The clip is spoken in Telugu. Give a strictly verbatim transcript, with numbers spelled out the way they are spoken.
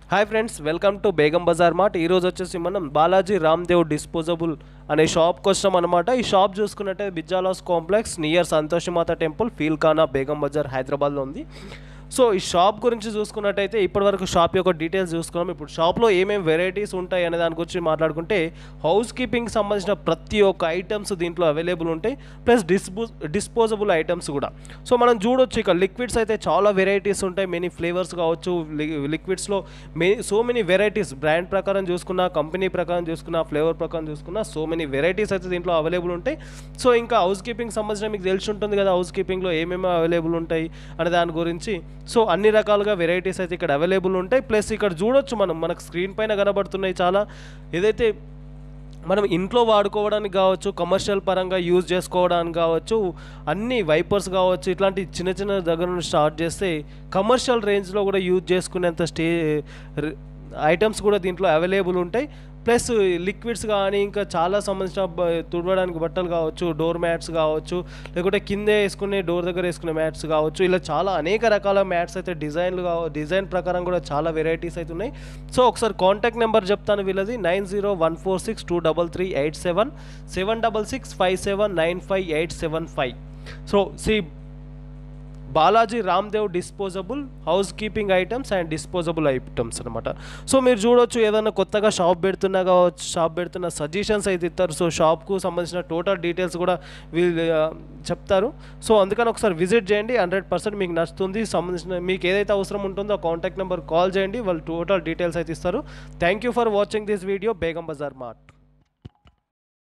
Hi friends, welcome to Begum Bazaar mart. ఈరోజు వచ్చేసి మనం బాలాజీ రామ్దేవ్ డిస్పోజబుల్ అనే షాప్కి వచ్చాం అనమాట. ఈ షాప్ చూసుకున్నట్టే బిజ్జాలాస్ complex near Santoshimata temple, Feelkhana, Begum Bazaar, హైదరాబాద్లో ఉంది. సో ఈ షాప్ గురించి చూసుకున్నట్టయితే ఇప్పటివరకు షాప్ యొక్క డీటెయిల్స్ చూసుకున్నాం. ఇప్పుడు షాప్లో ఏమేమి వెరైటీస్ ఉంటాయి అనే దాని గురించి మాట్లాడుకుంటే, హౌస్ కీపింగ్కి సంబంధించిన ప్రతి ఒక్క ఐటమ్స్ దీంట్లో అవైలబుల్ ఉంటాయి, ప్లస్ డిస్పో డిస్పోజబుల్ ఐటమ్స్ కూడా. సో మనం చూడొచ్చు ఇక లిక్విడ్స్ అయితే చాలా వెరైటీస్ ఉంటాయి, మెనీ ఫ్లేవర్స్ కావచ్చు. లిక్విడ్స్లో మే సో మెనీ వెరైటీస్, బ్రాండ్ ప్రకారం చూసుకున్నా, కంపెనీ ప్రకారం చూసుకున్నా, ఫ్లేవర్ ప్రకారం చూసుకున్నా, సో మెనీ వెరైటీస్ అయితే దీంట్లో అవైలబుల్ ఉంటాయి. సో ఇంకా హౌస్ కీపింగ్ సంబంధించిన మీకు తెలిసి ఉంటుంది కదా, హౌస్ కీపింగ్లో ఏమేమి అవైలబుల్ ఉంటాయి అనే దాని గురించి. సో అన్ని రకాలుగా వెరైటీస్ అయితే ఇక్కడ అవైలబుల్ ఉంటాయి. ప్లస్ ఇక్కడ చూడొచ్చు మనం, మనకు స్క్రీన్ పైన కనబడుతున్నాయి చాలా. ఏదైతే మనం ఇంట్లో వాడుకోవడానికి కావచ్చు, కమర్షియల్ పరంగా యూజ్ చేసుకోవడానికి కావచ్చు, అన్ని వైపర్స్ కావచ్చు, ఇట్లాంటి చిన్న చిన్న దగ్గర నుండి స్టార్ట్ చేస్తే కమర్షియల్ రేంజ్లో కూడా యూజ్ చేసుకునేంత స్టే ఐటమ్స్ కూడా దీంట్లో అవైలబుల్ ఉంటాయి. ప్లస్ లిక్విడ్స్ కానీ ఇంకా చాలా సంబంధించిన తుడవడానికి బట్టలు కావచ్చు, డోర్ మ్యాట్స్ కావచ్చు, లేకుంటే కిందే వేసుకునే డోర్ దగ్గర వేసుకునే మ్యాట్స్ కావచ్చు, ఇలా చాలా అనేక రకాల మ్యాట్స్ అయితే డిజైన్లు కావ డిజైన్ ప్రకారం కూడా చాలా వెరైటీస్ అయితే ఉన్నాయి. సో ఒకసారి కాంటాక్ట్ నెంబర్ చెప్తాను వీళ్ళది, nine zero one four six two double three eight seven seven double six five seven nine five eight seven five. So సి Balaji Ramdev disposable housekeeping items and disposable items అనమాట. సో మీరు చూడొచ్చు, ఏదైనా కొత్తగా షాప్ పెడుతున్నా కావచ్చు, షాప్ పెడుతున్న సజెషన్స్ అయితే ఇస్తారు. సో షాప్కు సంబంధించిన టోటల్ డీటెయిల్స్ కూడా వీళ్ళు చెప్తారు. సో అందుకని ఒకసారి విజిట్ చేయండి, హండ్రెడ్ పర్సెంట్ మీకు నచ్చుతుంది. సంబంధించిన మీకు ఏదైతే అవసరం ఉంటుందో ఆ కాంటాక్ట్ నెంబర్ కాల్ చేయండి, వాళ్ళు టోటల్ డీటెయిల్స్ అయితే ఇస్తారు. Thank you for watching this video, Begum Bazaar mart.